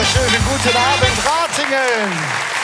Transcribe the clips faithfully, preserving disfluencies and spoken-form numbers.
wunderschönen guten Abend, Ratingen!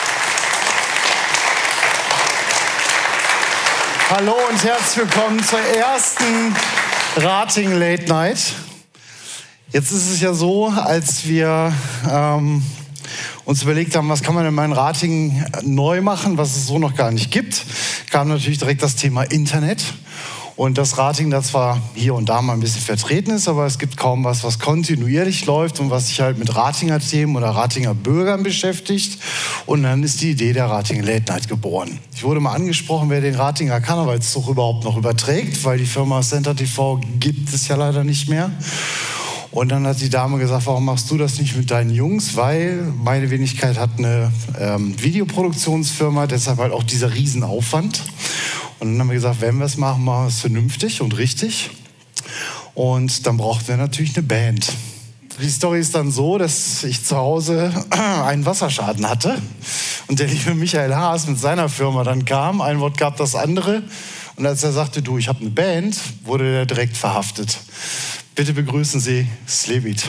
Hallo und herzlich willkommen zur ersten Ratingen Late Night. Jetzt ist es ja so, als wir ähm, uns überlegt haben, was kann man denn mal in Ratingen neu machen, was es so noch gar nicht gibt, kam natürlich direkt das Thema Internet. Und dass Ratingen da zwar hier und da mal ein bisschen vertreten ist, aber es gibt kaum was, was kontinuierlich läuft und was sich halt mit Ratinger Themen oder Ratinger Bürgern beschäftigt. Und dann ist die Idee der Ratingen Late Night geboren. Ich wurde mal angesprochen, wer den Ratinger Karnevalszug überhaupt noch überträgt, weil die Firma Center T V gibt es ja leider nicht mehr. Und dann hat die Dame gesagt, warum machst du das nicht mit deinen Jungs? Weil meine Wenigkeit hat eine ähm, Videoproduktionsfirma, deshalb halt auch dieser Riesenaufwand. Und dann haben wir gesagt, wenn wir es machen, machen wir es vernünftig und richtig. Und dann brauchten wir natürlich eine Band. Die Story ist dann so, dass ich zu Hause einen Wasserschaden hatte. Und der liebe Michael Haas mit seiner Firma dann kam. Ein Wort gab das andere. Und als er sagte, du, ich habe eine Band, wurde er direkt verhaftet. Bitte begrüßen Sie Slevit.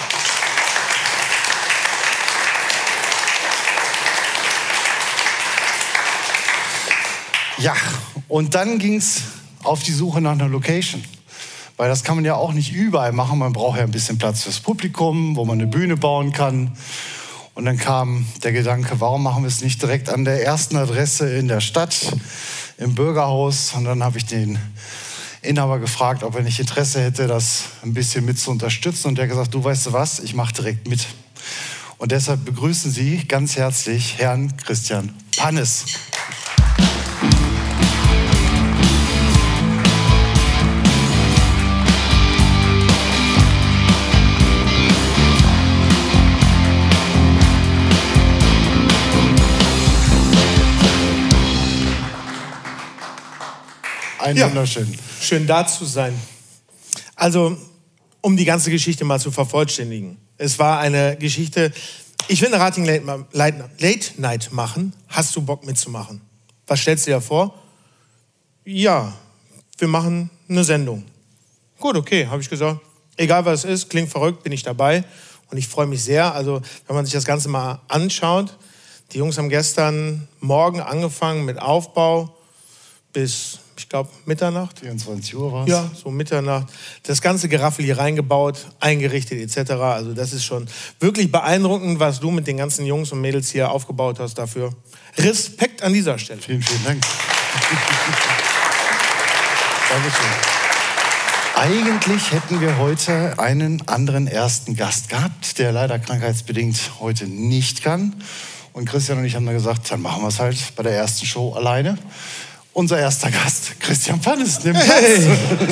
Ja, und dann ging es auf die Suche nach einer Location. Weil das kann man ja auch nicht überall machen. Man braucht ja ein bisschen Platz fürs Publikum, wo man eine Bühne bauen kann. Und dann kam der Gedanke, warum machen wir es nicht direkt an der ersten Adresse in der Stadt, im Bürgerhaus? Und dann habe ich den Inhaber gefragt, ob er nicht Interesse hätte, das ein bisschen mit zu unterstützen. Und der hat gesagt, du weißt du was, ich mache direkt mit. Und deshalb begrüßen Sie ganz herzlich Herrn Christian Pannes. Ein ja, wunderschön. Schön da zu sein. Also, um die ganze Geschichte mal zu vervollständigen. Es war eine Geschichte, ich will eine Ratingen Late, Late, Late Night machen. Hast du Bock mitzumachen? Was stellst du dir vor? Ja, wir machen eine Sendung. Gut, okay, habe ich gesagt. Egal was es ist, klingt verrückt, bin ich dabei. Und ich freue mich sehr. Also, wenn man sich das Ganze mal anschaut. Die Jungs haben gestern Morgen angefangen mit Aufbau bis, ich glaube, Mitternacht. vierundzwanzig Uhr war es. Ja, so Mitternacht. Das ganze Geraffel hier reingebaut, eingerichtet et cetera. Also das ist schon wirklich beeindruckend, was du mit den ganzen Jungs und Mädels hier aufgebaut hast dafür. Respekt an dieser Stelle. Vielen, vielen Dank. Dankeschön. Eigentlich hätten wir heute einen anderen ersten Gast gehabt, der leider krankheitsbedingt heute nicht kann. Und Christian und ich haben dann gesagt, dann machen wir es halt bei der ersten Show alleine. Unser erster Gast, Christian Pannes, nimmt Platz. Hey.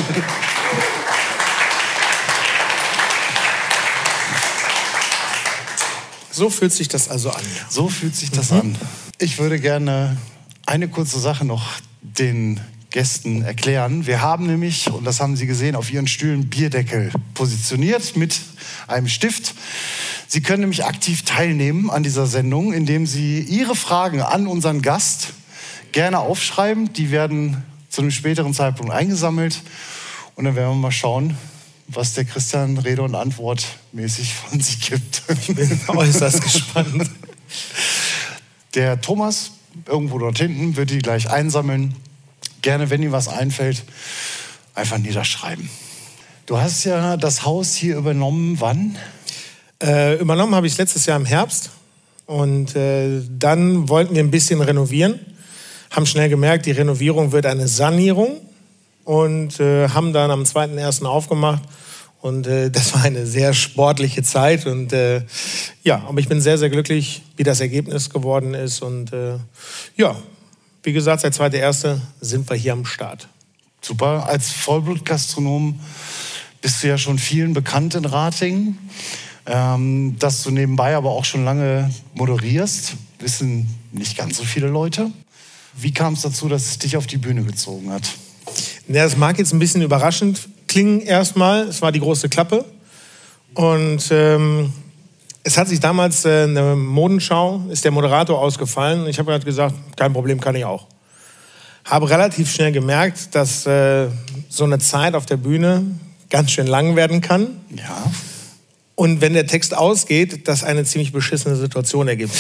So fühlt sich das also an. So fühlt sich das mhm. an. Ich würde gerne eine kurze Sache noch den Gästen erklären. Wir haben nämlich, und das haben Sie gesehen, auf Ihren Stühlen Bierdeckel positioniert mit einem Stift. Sie können nämlich aktiv teilnehmen an dieser Sendung, indem Sie Ihre Fragen an unseren Gast gerne aufschreiben. Die werden zu einem späteren Zeitpunkt eingesammelt. Und dann werden wir mal schauen, was der Christian Rede und Antwort mäßig von sich gibt. Ich bin äußerst gespannt. Der Thomas, irgendwo dort hinten, wird die gleich einsammeln. Gerne, wenn ihm was einfällt, einfach niederschreiben. Du hast ja das Haus hier übernommen, wann? Äh, übernommen habe ich es letztes Jahr im Herbst. Und äh, dann wollten wir ein bisschen renovieren. Haben schnell gemerkt, die Renovierung wird eine Sanierung und äh, haben dann am zweiten ersten aufgemacht. Und äh, das war eine sehr sportliche Zeit. Und äh, ja, aber ich bin sehr, sehr glücklich, wie das Ergebnis geworden ist. Und äh, ja, wie gesagt, seit zweiten ersten sind wir hier am Start. Super. Als Vollblutgastronom bist du ja schon vielen bekannt in Ratingen. Ähm, dass du nebenbei aber auch schon lange moderierst, wissen nicht ganz so viele Leute. Wie kam es dazu, dass es dich auf die Bühne gezogen hat? Ja, das mag jetzt ein bisschen überraschend klingen erstmal. Es war die große Klappe. Und ähm, es hat sich damals äh, eine Modenschau, ist der Moderator ausgefallen. Ich habe gerade gesagt, kein Problem, kann ich auch. Habe relativ schnell gemerkt, dass äh, so eine Zeit auf der Bühne ganz schön lang werden kann. Ja. und wenn der Text ausgeht, das eine ziemlich beschissene Situation ergibt.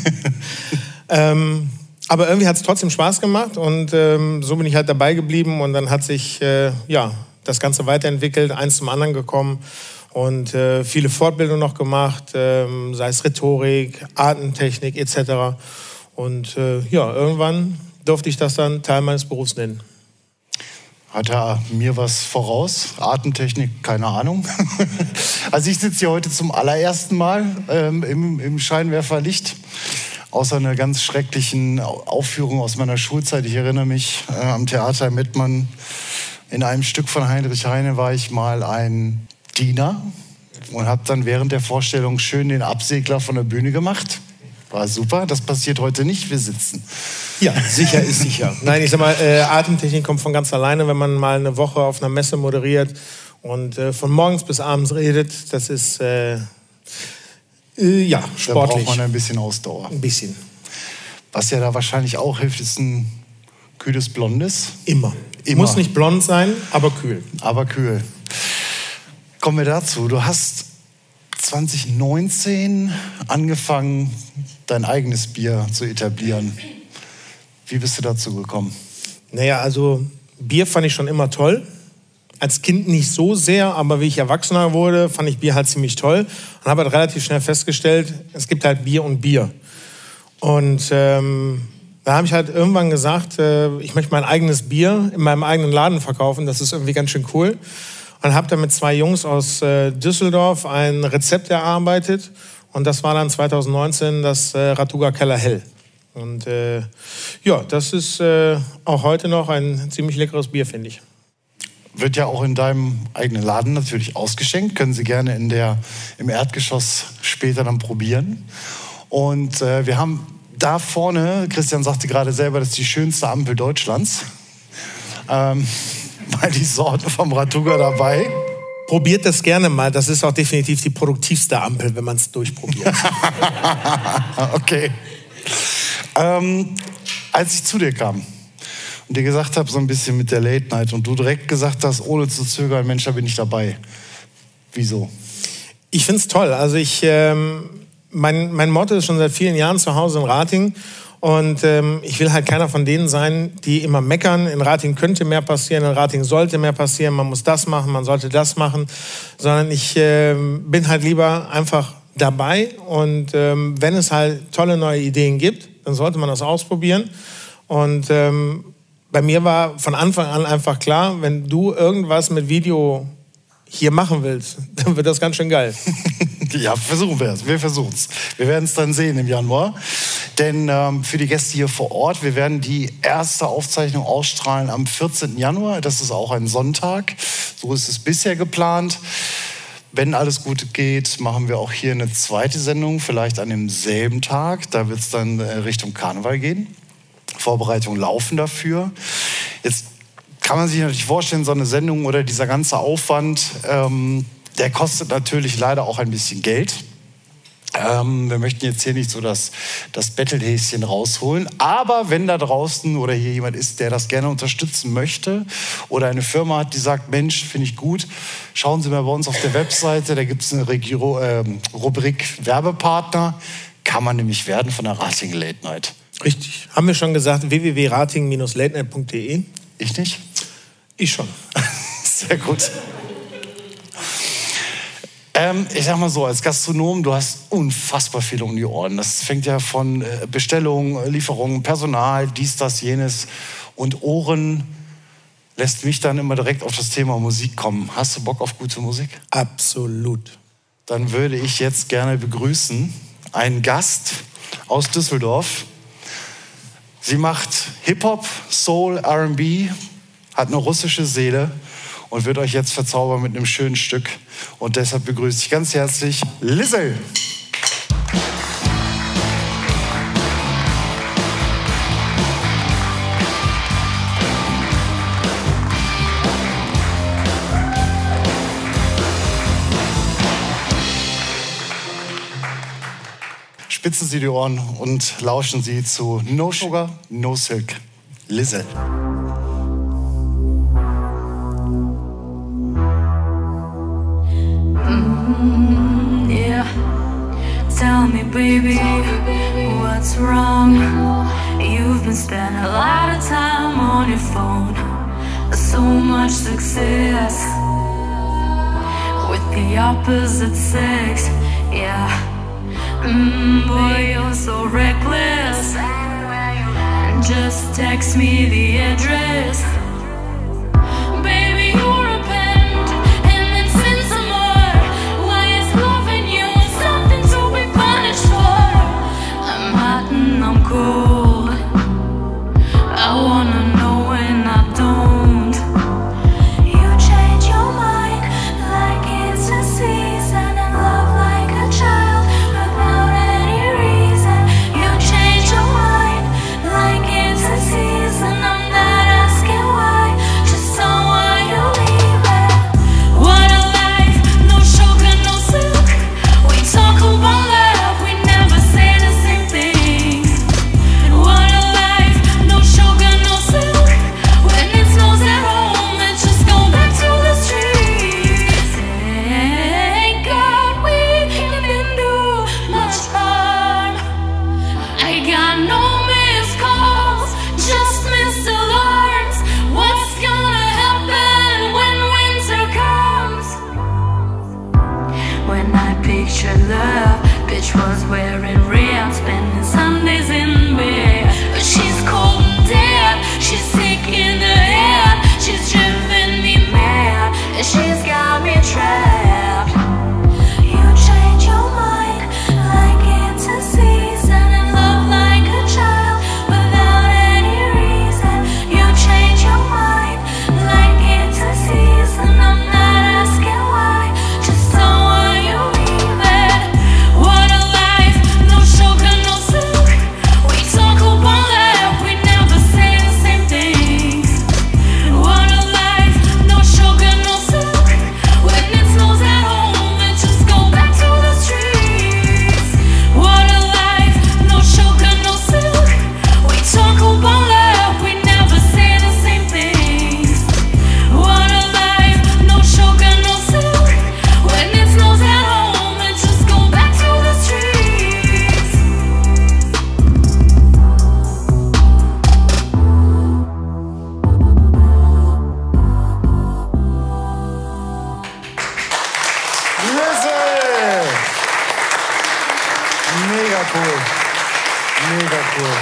ähm, aber irgendwie hat es trotzdem Spaß gemacht und ähm, so bin ich halt dabei geblieben und dann hat sich äh, ja, das Ganze weiterentwickelt, eins zum anderen gekommen und äh, viele Fortbildungen noch gemacht, ähm, sei es Rhetorik, Atemtechnik et cetera. Und äh, ja, irgendwann durfte ich das dann Teil meines Berufs nennen. Hat er mir was voraus? Atemtechnik, keine Ahnung. Also ich sitze hier heute zum allerersten Mal ähm, im, im Scheinwerferlicht. Außer einer ganz schrecklichen Aufführung aus meiner Schulzeit. Ich erinnere mich, äh, am Theater im Mettmann, in einem Stück von Heinrich Heine war ich mal ein Diener und habe dann während der Vorstellung schön den Absegler von der Bühne gemacht. War super, das passiert heute nicht, wir sitzen. Ja, sicher ist sicher. Nein, ich sag mal, äh, Atemtechnik kommt von ganz alleine, wenn man mal eine Woche auf einer Messe moderiert und äh, von morgens bis abends redet. Das ist, äh, äh, ja, sportlich. Da braucht man ein bisschen Ausdauer. Ein bisschen. Was ja da wahrscheinlich auch hilft, ist ein kühles Blondes. Immer. Immer. Muss nicht blond sein, aber kühl. Aber kühl. Kommen wir dazu. Du hast zwanzig neunzehn angefangen, dein eigenes Bier zu etablieren. Wie bist du dazu gekommen? Naja, also Bier fand ich schon immer toll. Als Kind nicht so sehr, aber wie ich Erwachsener wurde, fand ich Bier halt ziemlich toll. Und habe halt relativ schnell festgestellt, es gibt halt Bier und Bier. Und ähm, da habe ich halt irgendwann gesagt, äh, ich möchte mein eigenes Bier in meinem eigenen Laden verkaufen. Das ist irgendwie ganz schön cool. Und habe dann mit zwei Jungs aus äh, Düsseldorf ein Rezept erarbeitet. Und das war dann zwanzig neunzehn das äh, Ratuga Keller Hell. Und äh, ja, das ist äh, auch heute noch ein ziemlich leckeres Bier, finde ich. Wird ja auch in deinem eigenen Laden natürlich ausgeschenkt. Können Sie gerne in der, im Erdgeschoss später dann probieren. Und äh, wir haben da vorne, Christian sagte gerade selber, das ist die schönste Ampel Deutschlands. Ähm, mal die Sorte vom Ratuga dabei. Probiert das gerne mal. Das ist auch definitiv die produktivste Ampel, wenn man es durchprobiert. Okay. Ähm, als ich zu dir kam und dir gesagt habe, so ein bisschen mit der Late Night und du direkt gesagt hast, ohne zu zögern, Mensch, da bin ich dabei. Wieso? Ich finde es toll. Also ich, ähm, mein, mein Motto ist schon seit vielen Jahren zu Hause in Ratingen. Und ähm, ich will halt keiner von denen sein, die immer meckern. In Ratingen könnte mehr passieren, in Ratingen sollte mehr passieren. Man muss das machen, man sollte das machen. Sondern ich äh, bin halt lieber einfach dabei. Und ähm, wenn es halt tolle neue Ideen gibt, dann sollte man das ausprobieren. Und ähm, bei mir war von Anfang an einfach klar, wenn du irgendwas mit Video hier machen willst, dann wird das ganz schön geil. Ja, versuchen wir es. Wir versuchen es. Wir werden es dann sehen im Januar. Denn ähm, für die Gäste hier vor Ort, wir werden die erste Aufzeichnung ausstrahlen am vierzehnten Januar. Das ist auch ein Sonntag. So ist es bisher geplant. Wenn alles gut geht, machen wir auch hier eine zweite Sendung, vielleicht an demselben Tag. Da wird es dann Richtung Karneval gehen. Vorbereitungen laufen dafür. Jetzt kann man sich natürlich vorstellen, so eine Sendung oder dieser ganze Aufwand, ähm, der kostet natürlich leider auch ein bisschen Geld. Ähm, wir möchten jetzt hier nicht so das, das Bettelhäschen rausholen. Aber wenn da draußen oder hier jemand ist, der das gerne unterstützen möchte oder eine Firma hat, die sagt, Mensch, finde ich gut, schauen Sie mal bei uns auf der Webseite, da gibt es eine Regio, äh, Rubrik Werbepartner. Kann man nämlich werden von der Ratingen Late Night. Richtig. Haben wir schon gesagt, w w w punkt ratingen Bindestrich late night punkt d e? Ich nicht? Ich schon. Sehr gut. Ähm, ich sag mal so, als Gastronom, du hast unfassbar viel um die Ohren. Das fängt ja von äh, Bestellungen, Lieferungen, Personal, dies, das, jenes. Und Ohren lässt mich dann immer direkt auf das Thema Musik kommen. Hast du Bock auf gute Musik? Absolut. Dann würde ich jetzt gerne begrüßen einen Gast aus Düsseldorf. Sie macht Hip-Hop, Soul, R and B, hat eine russische Seele und wird euch jetzt verzaubern mit einem schönen Stück. Und deshalb begrüße ich ganz herzlich Lizzle. Spitzen Sie die Ohren und lauschen Sie zu No Sugar, No Silk. Lizzle. Mm-hmm. me, baby, what's wrong? You've been spending a lot of time on your phone. So much success with the opposite sex, yeah. Mm, boy, you're so reckless. Just text me the address. Baby, you repent and then send some more. Why is loving you something to be punished for? I'm hot and I'm cold. I wanna know when I don't. You change your mind like it's a season, and love like a child without any reason. You change your mind like it's a season. I'm not asking why, just so why you leave it. What a life, no sugar, no silk. We talk about love, we never say the same things. What a life, no sugar, no silk. When it snows at home, let's just go back to the streets. Thank God we didn't do much harm. I got no missed calls, just missed alarms. What's gonna happen when winter comes? When I picture love, bitch was wearing red, spending Sundays in bed. But she's cold and dead, she's sick in the head, she's driven me mad, and she's got me trapped. You change your mind like it's a season, and love like a child without any reason. You change your mind like it's a season. I'm not asking why, just so why you leave it. What a life, no sugar, no silk. We talk about love, we never say the same things. What a life, no sugar, no silk. When it snows at home, let's just go back to the streets. What a life, no sugar, no silk. We talk about love, we never say the same things. What a life, no sugar, no silk. When it snows at home, let's just go back to the streets. Lizzy! Mega cool. Mega cool.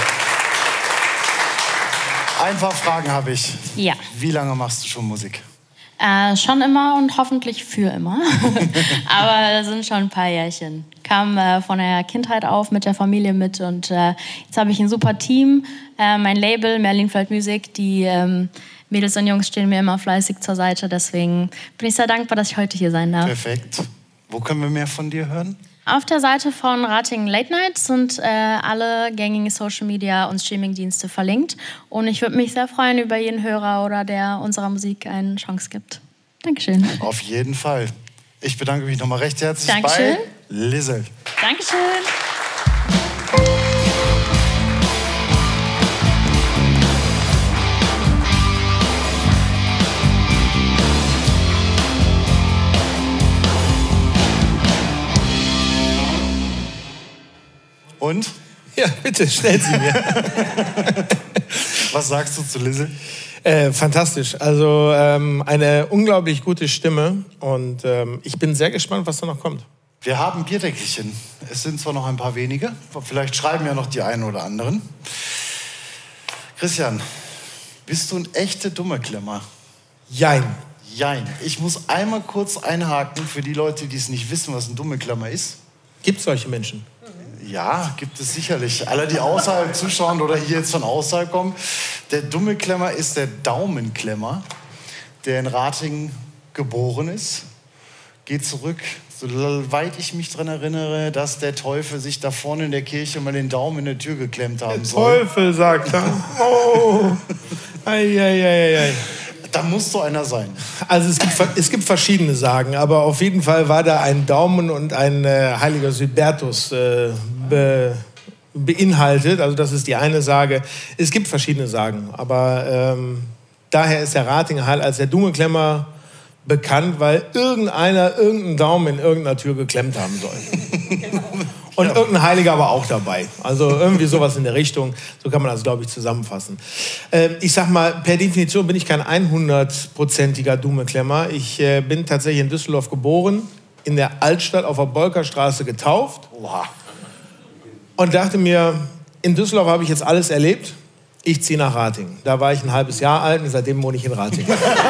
Ein paar Fragen habe ich. Ja. Wie lange machst du schon Musik? Äh, schon immer und hoffentlich für immer. Aber das sind schon ein paar Jährchen. Kam äh, von der Kindheit auf, mit der Familie mit. Und äh, jetzt habe ich ein super Team. Äh, mein Label, Merlinfeld Music, die ähm, Mädels und Jungs stehen mir immer fleißig zur Seite. Deswegen bin ich sehr dankbar, dass ich heute hier sein darf. Perfekt. Wo können wir mehr von dir hören? Auf der Seite von Ratingen Late Night sind äh, alle gängigen Social Media und Streamingdienste verlinkt. Und ich würde mich sehr freuen über jeden Hörer oder der unserer Musik eine Chance gibt. Dankeschön. Auf jeden Fall. Ich bedanke mich nochmal recht herzlich Dankeschön. bei Lizzy. Dankeschön. Und? Ja, bitte, stell sie mir. Was sagst du zu Lizzy? Äh, fantastisch. Also ähm, eine unglaublich gute Stimme. Und ähm, ich bin sehr gespannt, was da noch kommt. Wir haben Bierdeckelchen. Es sind zwar noch ein paar wenige, vielleicht schreiben ja noch die einen oder anderen. Christian, bist du ein echter Dummeklemmer? Jein. Jein. Ich muss einmal kurz einhaken für die Leute, die es nicht wissen, was ein Dummeklemmer ist. Gibt es solche Menschen? Ja, gibt es sicherlich. Alle, die außerhalb zuschauen oder hier jetzt von außerhalb kommen. Der Dummeklemmer ist der Daumenklemmer, der in Ratingen geboren ist. Geht zurück, soweit ich mich daran erinnere, dass der Teufel sich da vorne in der Kirche mal den Daumen in der Tür geklemmt haben der soll. Teufel, sagt er. Oh. Ei, ei, ei, ei. Da muss so einer sein. Also es gibt, es gibt verschiedene Sagen, aber auf jeden Fall war da ein Daumen und ein äh, heiliger Sybertus äh, be, beinhaltet. Also das ist die eine Sage. Es gibt verschiedene Sagen, aber ähm, daher ist der Ratinger halt als der Dummeklemmer bekannt, weil irgendeiner irgendeinen Daumen in irgendeiner Tür geklemmt haben soll. Und Ja. irgendein Heiliger war auch dabei. Also irgendwie sowas in der Richtung. So kann man das, glaube ich, zusammenfassen. Ähm, ich sag mal, per Definition bin ich kein hundertprozentiger Dume-Klemmer. Ich äh, bin tatsächlich in Düsseldorf geboren, in der Altstadt auf der Bolkerstraße getauft. Oha. Und dachte mir, in Düsseldorf habe ich jetzt alles erlebt. Ich ziehe nach Ratingen. Da war ich ein halbes Jahr alt und seitdem wohne ich in Ratingen.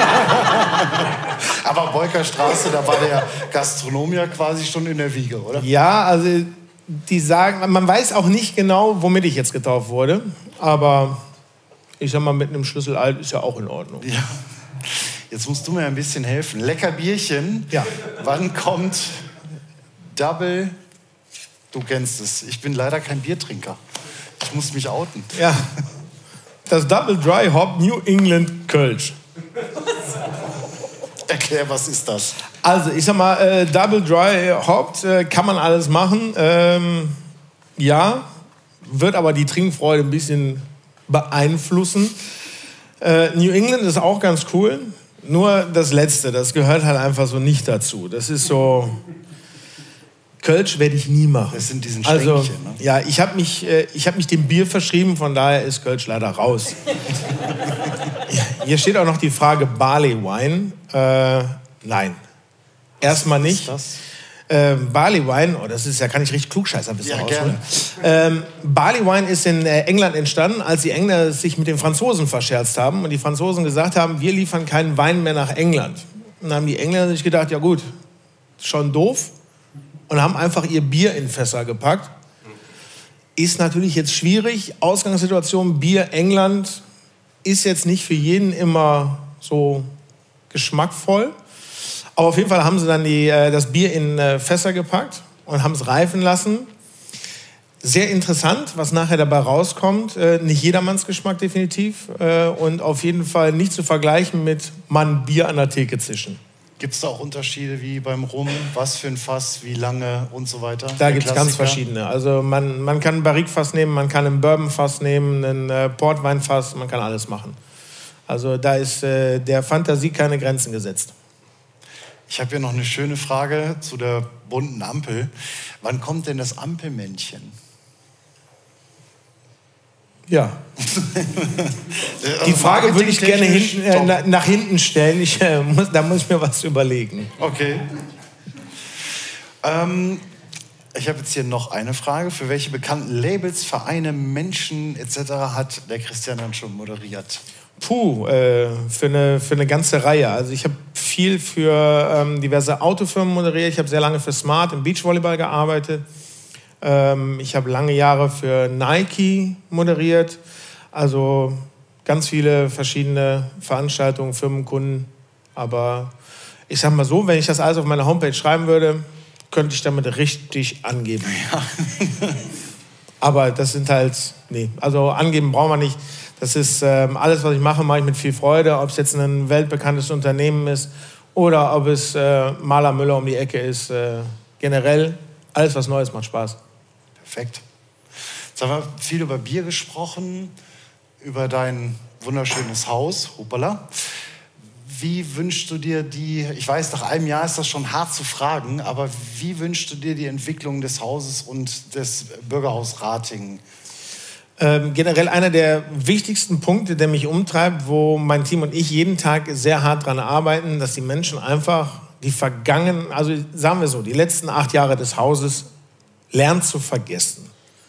Aber Bolkerstraße, da war der Gastronom ja quasi schon in der Wiege, oder? Ja, also die sagen, man weiß auch nicht genau, womit ich jetzt getauft wurde. Aber ich sag mal, mit einem Schlüssel alt ist ja auch in Ordnung. Ja. Jetzt musst du mir ein bisschen helfen. Lecker Bierchen. Ja. Wann kommt Double? Du kennst es. Ich bin leider kein Biertrinker. Ich muss mich outen. Ja. Das Double Dry Hop New England Kölsch. Erklär, was ist das? Also, ich sag mal, äh, Double Dry Hopped äh, kann man alles machen. Ähm, ja, wird aber die Trinkfreude ein bisschen beeinflussen. Äh, New England ist auch ganz cool. Nur das Letzte, das gehört halt einfach so nicht dazu. Das ist so... Kölsch werde ich nie machen. Das sind diesen Also, Stänkchen, ne? ja, ich habe mich, äh, ich hab mich dem Bier verschrieben, von daher ist Kölsch leider raus. Hier steht auch noch die Frage Barley Wine. Äh, nein, erstmal nicht. Was ist Ähm, Barley Wine, oh, das ist ja, kann ich richtig klugscheißer wissen Ja, rausholen. Ähm, Barley Wine ist in äh, England entstanden, als die Engländer sich mit den Franzosen verscherzt haben und die Franzosen gesagt haben, wir liefern keinen Wein mehr nach England. Und dann haben die Engländer sich gedacht, ja gut, schon doof. Und haben einfach ihr Bier in Fässer gepackt. Ist natürlich jetzt schwierig. Ausgangssituation, Bier, England, ist jetzt nicht für jeden immer so geschmackvoll. Aber auf jeden Fall haben sie dann die, äh, das Bier in äh, Fässer gepackt und haben es reifen lassen. Sehr interessant, was nachher dabei rauskommt. Äh, nicht jedermanns Geschmack definitiv. Äh, und auf jeden Fall nicht zu vergleichen mit Mann Bier an der Theke zischen. Gibt es da auch Unterschiede wie beim Rum? Was für ein Fass, wie lange und so weiter? Da Der gibt es ganz Klassiker? verschiedene. Also man, man kann ein Barrique-Fass nehmen, man kann ein Bourbon-Fass nehmen, ein äh, Portwein-Fass, man kann alles machen. Also da ist äh, der Fantasie keine Grenzen gesetzt. Ich habe hier noch eine schöne Frage zu der bunten Ampel. Wann kommt denn das Ampelmännchen? Ja. Die Frage würde ich gerne hinten, äh, na, nach hinten stellen. Ich, äh, muss, da muss ich mir was überlegen. Okay. Ähm, ich habe jetzt hier noch eine Frage. Für welche bekannten Labels, Vereine, Menschen et cetera hat der Christian dann schon moderiert? Puh, äh, für, eine, für eine ganze Reihe. Also ich habe viel für ähm, diverse Autofirmen moderiert. Ich habe sehr lange für Smart im Beachvolleyball gearbeitet. Ähm, ich habe lange Jahre für Nike moderiert. Also ganz viele verschiedene Veranstaltungen, Firmenkunden. Aber ich sag mal so, wenn ich das alles auf meiner Homepage schreiben würde, könnte ich damit richtig angeben. Ja. Aber das sind halt, nee, also angeben brauchen wir nicht. Das ist ähm, alles, was ich mache, mache ich mit viel Freude. Ob es jetzt ein weltbekanntes Unternehmen ist oder ob es äh, Maler Müller um die Ecke ist. Äh, generell, alles, was Neues macht Spaß. Perfekt. Jetzt haben wir viel über Bier gesprochen, über dein wunderschönes Haus, hoppala. Wie wünschst du dir die, ich weiß, nach einem Jahr ist das schon hart zu fragen, aber wie wünschst du dir die Entwicklung des Hauses und des Bürgerhaus Ratingen? Ähm, generell einer der wichtigsten Punkte, der mich umtreibt, wo mein Team und ich jeden Tag sehr hart dran arbeiten, dass die Menschen einfach die vergangenen, also sagen wir so, die letzten acht Jahre des Hauses lernen zu vergessen.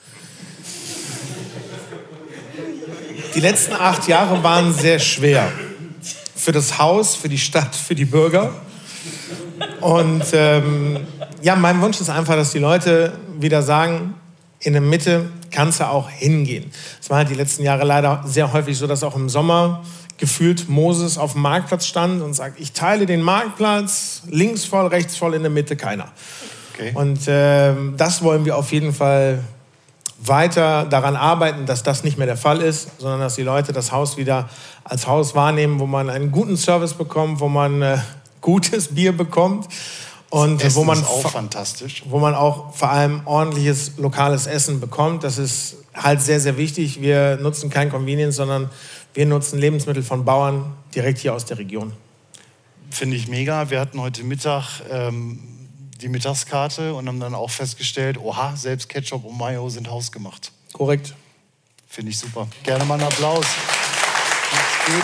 Die letzten acht Jahre waren sehr schwer. Für das Haus, für die Stadt, für die Bürger. Und ähm, ja, mein Wunsch ist einfach, dass die Leute wieder sagen, in der Mitte kannst du auch hingehen. Es war halt die letzten Jahre leider sehr häufig so, dass auch im Sommer gefühlt Moses auf dem Marktplatz stand und sagt, ich teile den Marktplatz, links voll, rechts voll, in der Mitte keiner. Okay. Und ähm, das wollen wir auf jeden Fall weiter daran arbeiten, dass das nicht mehr der Fall ist, sondern dass die Leute das Haus wieder als Haus wahrnehmen, wo man einen guten Service bekommt, wo man äh, gutes Bier bekommt und Essen wo man ist auch fantastisch. wo man auch vor allem ordentliches lokales Essen bekommt. Das ist halt sehr, sehr wichtig. Wir nutzen kein Convenience, sondern wir nutzen Lebensmittel von Bauern direkt hier aus der Region. Finde ich mega. Wir hatten heute Mittag ähm, die Mittagskarte und haben dann auch festgestellt, oha, selbst Ketchup und Mayo sind hausgemacht. Korrekt. Finde ich super. Gerne mal einen Applaus. Gut.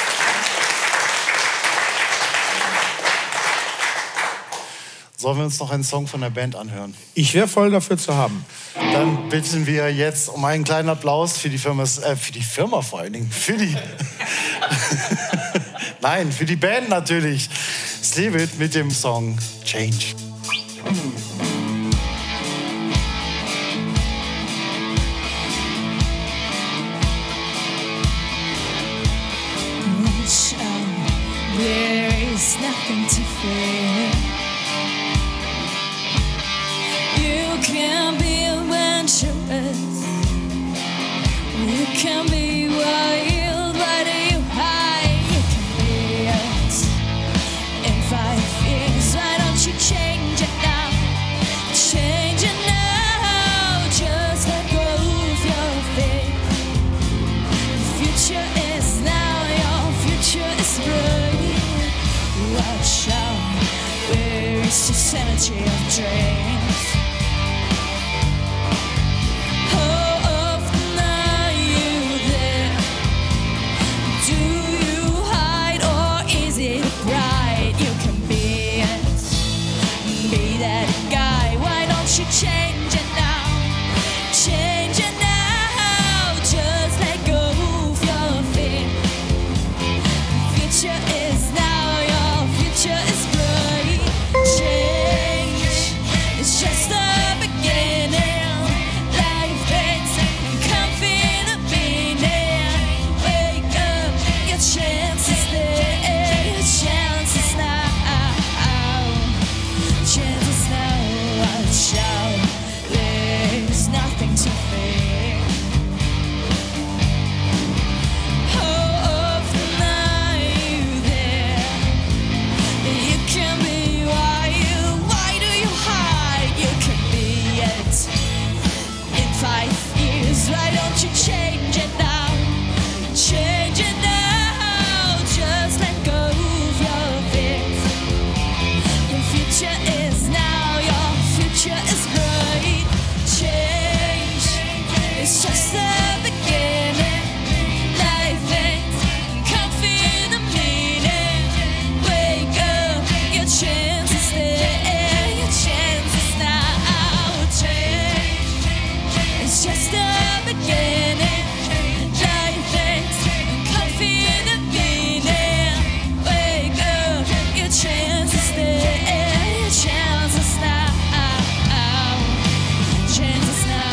Sollen wir uns noch einen Song von der Band anhören? Ich wäre voll dafür zu haben. Dann bitten wir jetzt um einen kleinen Applaus für die Firma, äh, für die Firma vor allen Dingen, für die, nein, für die Band natürlich. Slevit mit dem Song Change. There is nothing to fear. You can be adventurous. You can be wild, but you hide. You can be it in five years. Why don't you change it now? Change it now. Just let go of your fear. The future is now. Your future is bright. Watch out. Where is the sanity of dreams? Change it now, change it now, just let go of your fear. Future is now, your future is bright. Change, it's just the beginning. Life is confident meaning. Wake up, your chance is there, your chance is now, chance is now, watch out. There's nothing to fear. Oh, often are you there? You can be why you, why do you hide? You can be it in five years. Why don't you change it now? Change it now. Just let go of your fears. Your future is now. Your future is bright. Change, it's just the beginning. Life ain't confident meaning. Wake up, your chance is there. Your chance is now. Change, it's just the beginning. Life ain't confident meaning. Wake up, your chance is there. Your chance is now. Chances now.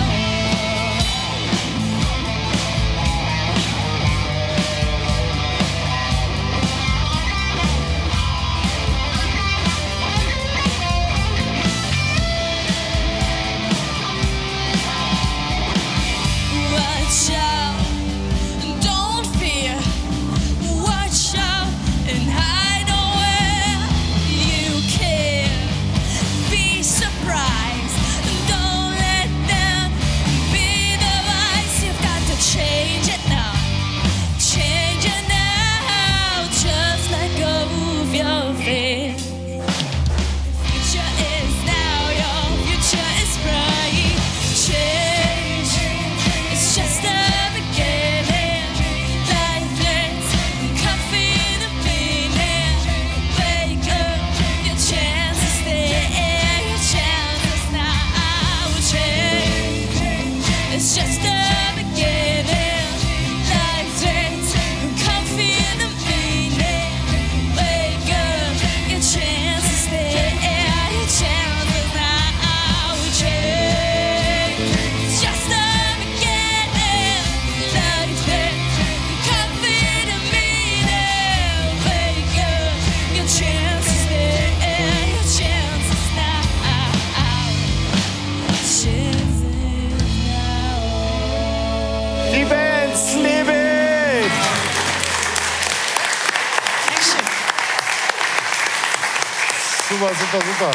Watch out, don't fear. Watch out and hide where you can. Be surprised. Don't let them be the vice. You've got to change it now. Change it now. Just let go of your fear. The future is now. Your future is bright. Change. It's just the beginning. Life ends. Confident meaning. Wake up. Your chance is there. Your chance is now. Change. It's just the beginning. Life ends. Confident meaning. Wake up. Your chance is there. Your chance is now. Change. It's just the beginning. Life ends. Confident meaning. Wake up. Your chance is there. Your chance is now. Chance is now. Die Band Slevit! Super, super, super.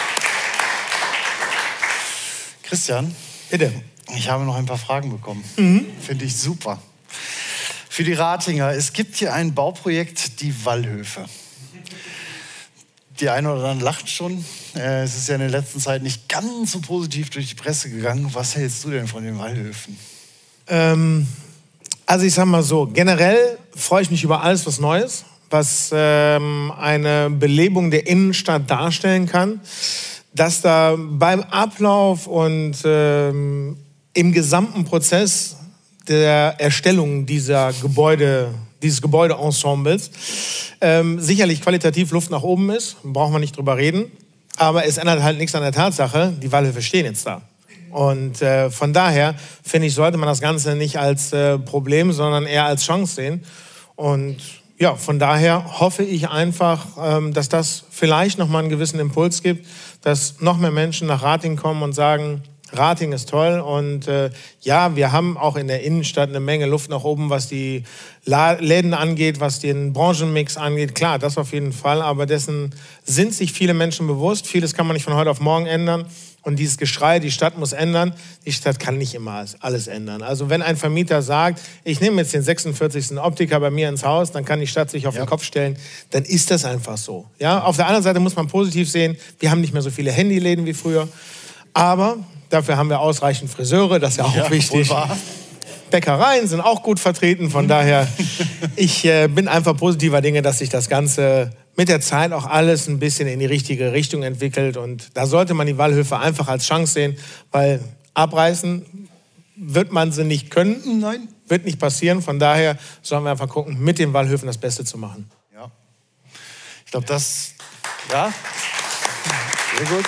Christian, Bitte. ich habe noch ein paar Fragen bekommen. Finde ich super. Für die Ratinger, es gibt hier ein Bauprojekt, die Wallhöfe. Die eine oder andere lacht schon. Äh, es ist ja in der letzten Zeit nicht ganz so positiv durch die Presse gegangen. Was hältst du denn von den Wallhöfen? Ähm, also ich sag mal so, generell freue ich mich über alles, was Neues, was ähm, eine Belebung der Innenstadt darstellen kann. Dass da beim Ablauf und ähm, im gesamten Prozess der Erstellung dieser Gebäude, dieses Gebäudeensembles ähm, sicherlich qualitativ Luft nach oben ist, brauchen wir nicht drüber reden. Aber es ändert halt nichts an der Tatsache, die Wallhöfe stehen jetzt da. Und äh, von daher, finde ich, sollte man das Ganze nicht als äh, Problem, sondern eher als Chance sehen. Und ja, von daher hoffe ich einfach, ähm, dass das vielleicht nochmal einen gewissen Impuls gibt, dass noch mehr Menschen nach Ratingen kommen und sagen, Ratingen ist toll und äh, ja, wir haben auch in der Innenstadt eine Menge Luft nach oben, was die La- Läden angeht, was den Branchenmix angeht. Klar, das auf jeden Fall, aber dessen sind sich viele Menschen bewusst. Vieles kann man nicht von heute auf morgen ändern. Und dieses Geschrei, die Stadt muss ändern, die Stadt kann nicht immer alles ändern. Also wenn ein Vermieter sagt, ich nehme jetzt den sechsundvierzigsten Optiker bei mir ins Haus, dann kann die Stadt sich auf Ja. den Kopf stellen, dann ist das einfach so. Ja? Auf der anderen Seite muss man positiv sehen, wir haben nicht mehr so viele Handyläden wie früher, aber dafür haben wir ausreichend Friseure, das ist ja auch Ja, wichtig. wohl wahr. Bäckereien sind auch gut vertreten, von daher, ich äh, bin einfach positiver Dinge, dass sich das Ganze mit der Zeit auch alles ein bisschen in die richtige Richtung entwickelt und da sollte man die Wallhöfe einfach als Chance sehen, weil abreißen wird man sie nicht können, Nein. wird nicht passieren, von daher sollen wir einfach gucken, mit den Wallhöfen das Beste zu machen. Ja. Ich glaube, das... Ja. Sehr gut.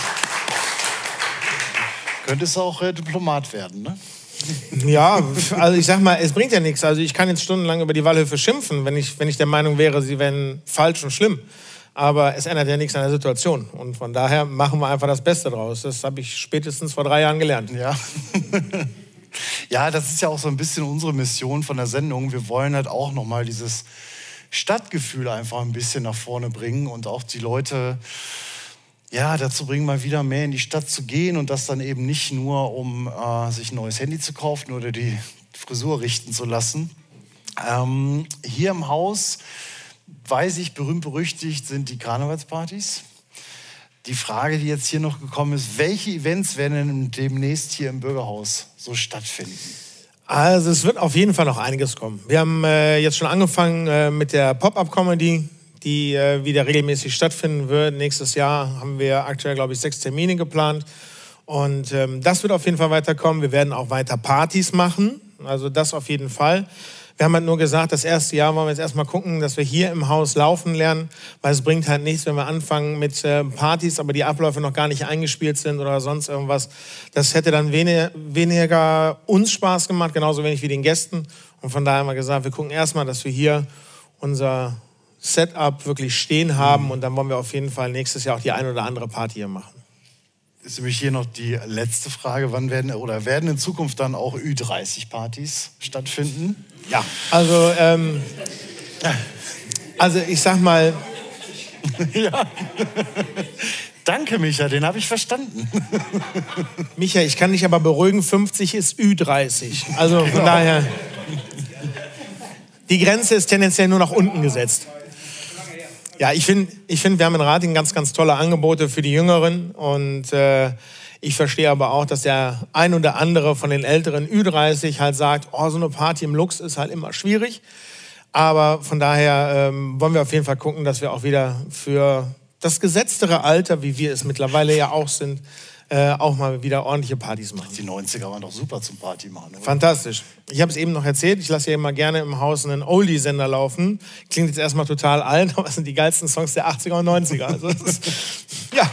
Könntest auch äh, Diplomat werden, ne? Ja, also ich sag mal, es bringt ja nichts. Also ich kann jetzt stundenlang über die Wallhöfe schimpfen, wenn ich, wenn ich der Meinung wäre, sie wären falsch und schlimm. Aber es ändert ja nichts an der Situation. Und von daher machen wir einfach das Beste draus. Das habe ich spätestens vor drei Jahren gelernt. Ja. Ja, das ist ja auch so ein bisschen unsere Mission von der Sendung. Wir wollen halt auch nochmal dieses Stadtgefühl einfach ein bisschen nach vorne bringen und auch die Leute... ja, dazu bringen, mal wieder mehr in die Stadt zu gehen und das dann eben nicht nur, um äh, sich ein neues Handy zu kaufen oder die Frisur richten zu lassen. Ähm, hier im Haus, weiß ich, berühmt-berüchtigt sind die Karnevalspartys. Die Frage, die jetzt hier noch gekommen ist, welche Events werden denn demnächst hier im Bürgerhaus so stattfinden? Also es wird auf jeden Fall noch einiges kommen. Wir haben äh, jetzt schon angefangen äh, mit der Pop-Up-Comedy, die äh, wieder regelmäßig stattfinden wird. Nächstes Jahr haben wir aktuell, glaube ich, sechs Termine geplant. Und ähm, das wird auf jeden Fall weiterkommen. Wir werden auch weiter Partys machen. Also das auf jeden Fall. Wir haben halt nur gesagt, das erste Jahr wollen wir jetzt erstmal gucken, dass wir hier im Haus laufen lernen, weil es bringt halt nichts, wenn wir anfangen mit äh, Partys, aber die Abläufe noch gar nicht eingespielt sind oder sonst irgendwas. Das hätte dann wenig, weniger uns Spaß gemacht, genauso wenig wie den Gästen. Und von daher haben wir gesagt, wir gucken erstmal, dass wir hier unser Setup wirklich stehen haben und dann wollen wir auf jeden Fall nächstes Jahr auch die ein oder andere Party hier machen. Ist nämlich hier noch die letzte Frage, wann werden oder werden in Zukunft dann auch Ü dreißig Partys stattfinden? Ja, also, ähm, also ich sag mal, Ja. Danke, Micha, den habe ich verstanden. Micha, ich kann dich aber beruhigen, fünfzig ist Ü dreißig. Also von daher, die Grenze ist tendenziell nur nach unten gesetzt. Ja, ich finde, ich find, wir haben in Ratingen ganz, ganz tolle Angebote für die Jüngeren. Und äh, ich verstehe aber auch, dass der ein oder andere von den älteren Ü dreißig halt sagt, oh, so eine Party im Lux ist halt immer schwierig. Aber von daher ähm, wollen wir auf jeden Fall gucken, dass wir auch wieder für das gesetztere Alter, wie wir es mittlerweile ja auch sind, äh, auch mal wieder ordentliche Partys machen. Die neunziger waren doch super zum Party machen. Oder? Fantastisch. Ich habe es eben noch erzählt, ich lasse ja immer gerne im Haus einen Oldie-Sender laufen. Klingt jetzt erstmal total alt, aber es sind die geilsten Songs der achtziger und neunziger. Also das ist, ja.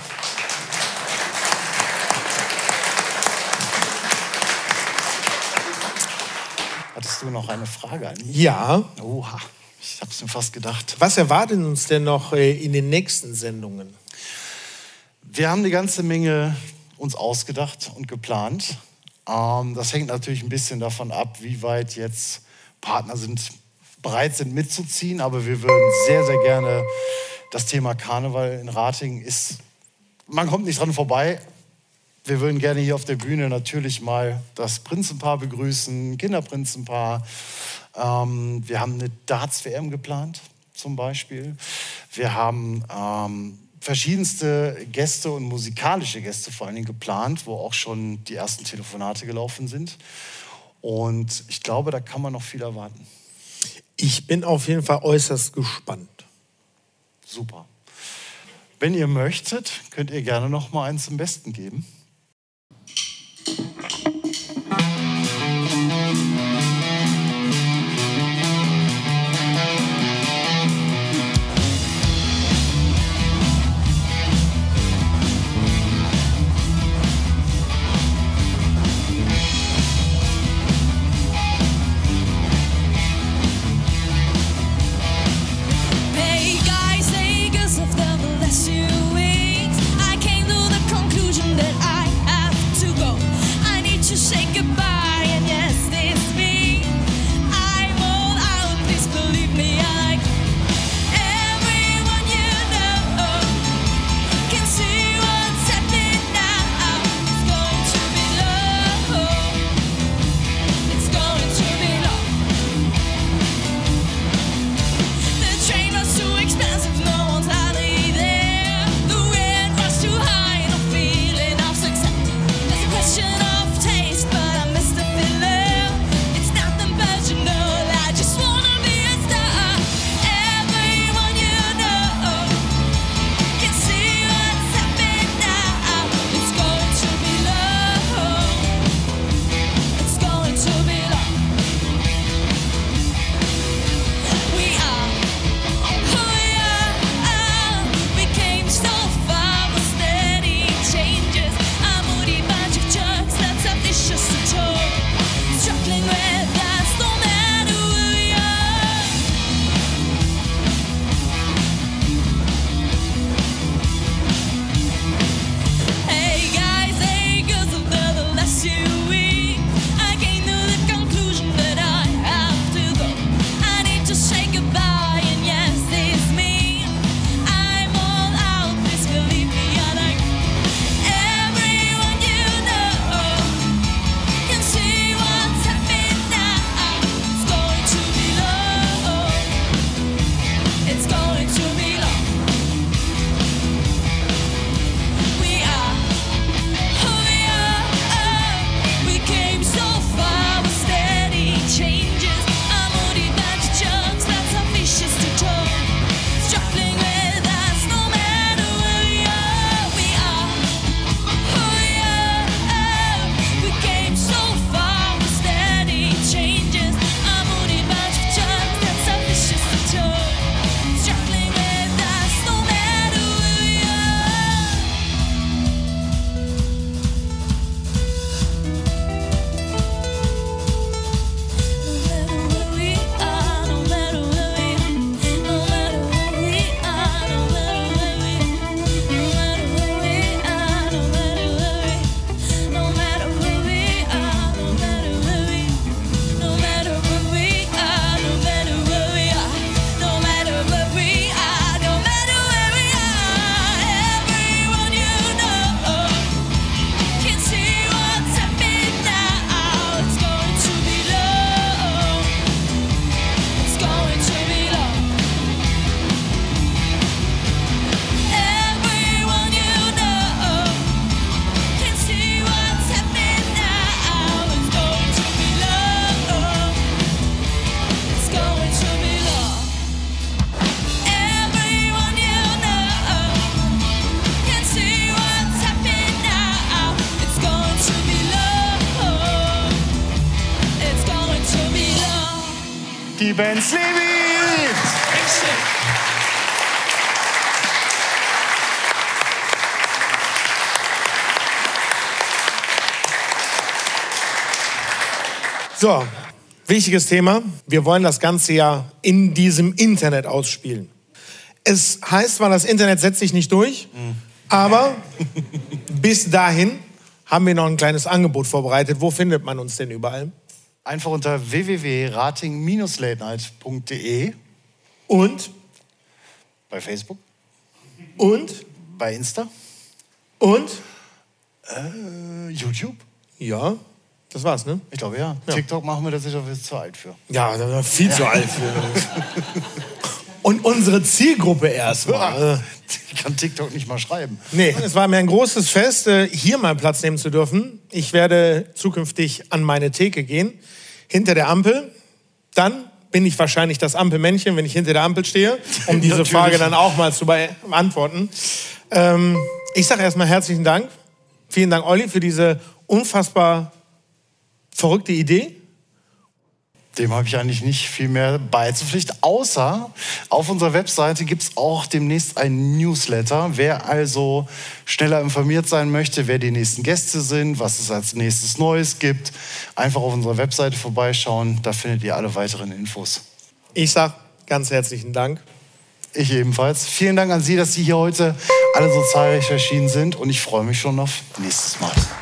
Hattest du noch eine Frage an mich? Ja. Oha, ich habe es mir fast gedacht. Was erwartet uns denn noch äh, in den nächsten Sendungen? Wir haben eine ganze Menge uns ausgedacht und geplant. Ähm, das hängt natürlich ein bisschen davon ab, wie weit jetzt Partner sind, bereit sind mitzuziehen. Aber wir würden sehr, sehr gerne, das Thema Karneval in Ratingen ist, man kommt nicht dran vorbei. Wir würden gerne hier auf der Bühne natürlich mal das Prinzenpaar begrüßen, Kinderprinzenpaar. Ähm, wir haben eine Darts-W M geplant, zum Beispiel. Wir haben ähm, verschiedenste Gäste und musikalische Gäste vor allen Dingen geplant, wo auch schon die ersten Telefonate gelaufen sind. Und ich glaube, da kann man noch viel erwarten. Ich bin auf jeden Fall äußerst gespannt. Super. Wenn ihr möchtet, könnt ihr gerne noch mal eins zum Besten geben. Hey guys, hey girls of the less you eat. I came to the conclusion that I have to go. I need to say goodbye, and yes, it's me. I'm all out, please believe me. I like everyone you know can see what's happening now. It's going to be love. It's going to be love. The train was too expensive, no one's hardly there. The wind was too high, no feeling of success. It's a question of taste, but I miss the feeling. It's nothing personal, I just wanna be a star. Everyone you know can see what's happening now. It's going to be love. It's going to be love. We are who we are. We came so far with steady changes. A moody bunch of jerks that's a vicious toll. Struggling with us no matter who we are. Hey guys, hey girls, of the less you eat. I came to the conclusion that I have to go. I need to say goodbye, and yes, it's me. I'm all out, please believe me. I like everyone you know can see what's happening now. It's going to be love. It's going to be love. We are who we are. We came so far with steady changes. A moody bunch of jerks that's ambitious to talk. Struggling with us no matter where we are. We are who we are. We came so far with steady changes. A moody bunch of jerks that's ambitious to talk. Struggling with us no matter where we are. No matter where we are, no matter where we are, no matter where we are, no matter where we are, no matter where we are, no matter where we are, no matter where we are, no matter where we are, no matter where we are, no matter where we are, everyone you know can see what's happening now. It's going to be love. It's going to be love. Everyone you know can see what's happening now. It's going to be love. It's going to be love. Everyone you know can see what's happening now. It's going to be love. It's going to be love. Die Band Sleepy! So, wichtiges Thema. Wir wollen das Ganze ja in diesem Internet ausspielen. Es heißt zwar, das Internet setzt sich nicht durch, aber bis dahin haben wir noch ein kleines Angebot vorbereitet. Wo findet man uns denn überall? Einfach unter w w w punkt rating Bindestrich late night punkt de, Und, bei Facebook, und, bei Insta, und, äh, YouTube. ja, das war's, ne? Ich glaube, ja. Ja. TikTok machen wir tatsächlich auch jetzt zu alt für. Ja, da war viel zu alt für. Und unsere Zielgruppe erstmal. Ich kann TikTok nicht mal schreiben. Nee, es war mir ein großes Fest, äh, hier mal Platz nehmen zu dürfen. Ich werde zukünftig an meine Theke gehen, hinter der Ampel. Dann bin ich wahrscheinlich das Ampelmännchen, wenn ich hinter der Ampel stehe, um diese Natürlich. Frage dann auch mal zu beantworten. Ähm, ich sage erstmal herzlichen Dank. Vielen Dank, Olli, für diese unfassbar verrückte Idee. Dem habe ich eigentlich nicht viel mehr beizupflichten, außer auf unserer Webseite gibt es auch demnächst ein Newsletter. Wer also schneller informiert sein möchte, wer die nächsten Gäste sind, was es als nächstes Neues gibt, einfach auf unserer Webseite vorbeischauen, da findet ihr alle weiteren Infos. Ich sage ganz herzlichen Dank. Ich ebenfalls. Vielen Dank an Sie, dass Sie hier heute alle so zahlreich erschienen sind und ich freue mich schon auf nächstes Mal.